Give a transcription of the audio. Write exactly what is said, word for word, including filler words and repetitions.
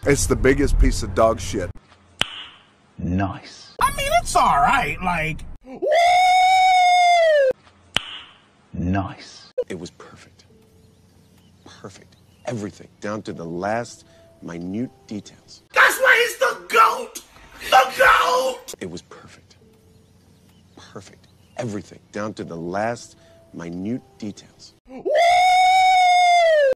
It's the biggest piece of dog shit. Nice. I mean, it's all right. Like, woo! Nice. It was perfect. Perfect. Everything, down to the last minute details. That's why he's the GOAT! The GOAT! It was perfect. Perfect. Everything, down to the last minute details.